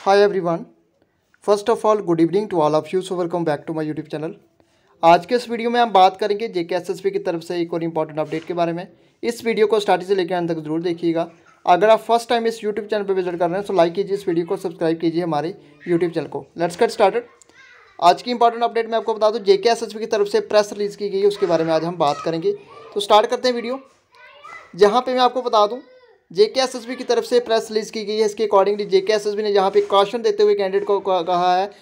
Hi everyone, first of all good evening to all of you. So welcome back to my YouTube channel. आज के इस video में हम बात करेंगे जेकेएसएसबी की तरफ से एक और इम्पॉर्टेंट अपडेट के बारे में। इस वीडियो को स्टार्टिंग से लेकर अंत तक जरूर देखिएगा। अगर आप फर्स्ट टाइम इस यूट्यूब चैनल पर विजिट कर रहे हैं तो लाइक कीजिए इस वीडियो को, सब्सक्राइब कीजिए हमारे यूट्यूब चैनल को। Let's get started. आज की इंपॉर्टेंट अपडेट मैं आपको बता दूं, जेकेएसएसबी की तरफ से प्रेस रिलीज़ की गई है, उसके बारे में आज हम बात करेंगे। तो स्टार्ट करते हैं वीडियो। जहाँ पे मैं आपको बता दूं, जेकेएसएसबी की तरफ से प्रेस रिलीज की गई है। इसके अकॉर्डिंगली जेकेएसएसबी ने जहाँ पे कॉशन देते हुए कैंडिडेट को कहा है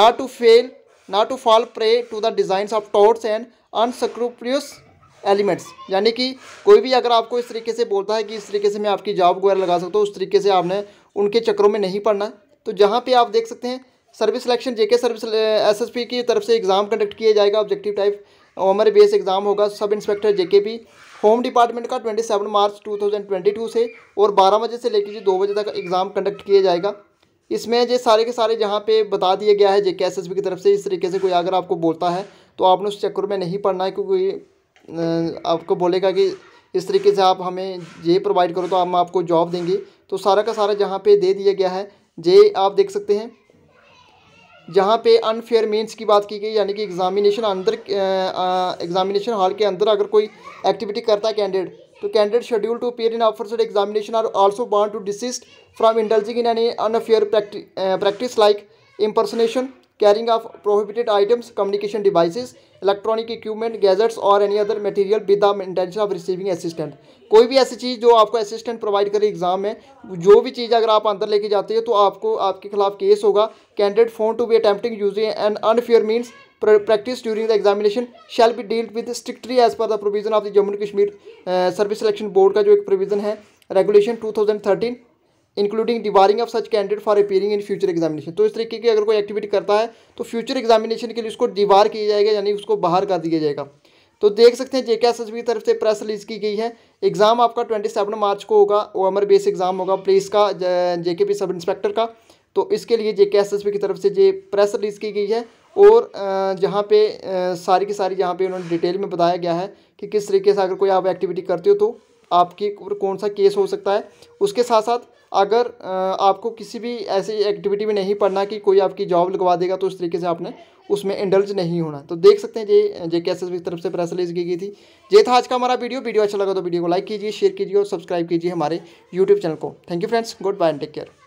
not to fall prey to the designs of touts and unscrupulous elements. यानी कि कोई भी अगर आपको इस तरीके से बोलता है कि इस तरीके से मैं आपकी जॉब वगैरह लगा सकता हूँ, उस तरीके से आपने उनके चक्रों में नहीं पड़ना। तो जहाँ पे आप देख सकते हैं service selection JK service SSB की तरफ से एग्ज़ाम कंडक्ट किया जाएगा। ऑब्जेक्टिव टाइप हमारे बेस एग्ज़ाम होगा sub inspector JKP home department का 27 मार्च 2022 से और 12 बजे से लेकर 2 बजे तक एग्ज़ाम कंडक्ट किया जाएगा। इसमें ये सारे के सारे जहाँ पे बता दिया गया है जेकेएसएसबी की तरफ से, इस तरीके से कोई अगर आपको बोलता है तो आपने उस चक्कर में नहीं पड़ना है, क्योंकि आपको बोलेगा कि इस तरीके से आप हमें ये प्रोवाइड करो तो हम आपको जॉब देंगे। तो सारा का सारा जहाँ पे दे दिया गया है, ये आप देख सकते हैं। जहाँ पे अनफेयर मीन्स की बात की गई, यानी कि एग्जामिनेशन हॉल के अंदर अगर कोई एक्टिविटी करता है कैंडिडेट, तो candidate schedule to appear in officer examination are also want to desist from indulging in any unfair practice like impersonation, carrying of prohibited items, communication devices, electronic equipment, gadgets और any other material with the intention of receiving assistant। कोई भी ऐसी चीज़ जो आपको assistant provide करे exam में, जो भी चीज़ अगर आप अंदर लेके जाते हो तो आपके खिलाफ केस होगा। Candidate found to be attempting using an unfair means practice during the examination shall be dealt with strictly as per the provision of the Jammu Kashmir service selection board का जो एक प्रोविज़न है regulation 2013 including debarring of such candidate for appearing in future examination. तो इस तरीके की अगर कोई एक्टिविटी करता है तो फ्यूचर एग्जामिनेशन के लिए उसको डिबार किया जाएगा, यानी उसको बाहर कर दिया जाएगा। तो देख सकते हैं जेकेएसएसबी की तरफ से प्रेस रिलीज़ की गई है। एग्ज़ाम आपका 27 मार्च को होगा, ओएमआर बेस एग्ज़ाम होगा पुलिस का, जेकेपी सब इंस्पेक्टर का। तो इसके लिए जेकेएसएसबी की तरफ से ये प्रेस रिलीज़ की गई है और जहाँ पे सारी की सारी जहाँ पे उन्होंने डिटेल में बताया गया है कि किस तरीके से अगर कोई आप एक्टिविटी करते हो तो आपकी कौन सा केस हो सकता है। उसके साथ साथ अगर आपको किसी भी ऐसी एक्टिविटी में नहीं पढ़ना कि कोई आपकी जॉब लगवा देगा, तो उस तरीके से आपने उसमें इंडल्ज नहीं होना। तो देख सकते हैं ये जेकेएसएसबी की तरफ से प्रेस रिलीज की गई थी। ये था आज का हमारा वीडियो अच्छा लगा तो वीडियो को लाइक कीजिए, शेयर कीजिए और सब्सक्राइब कीजिए हमारे यूट्यूब चैनल को। Thank you friends, goodbye and take care.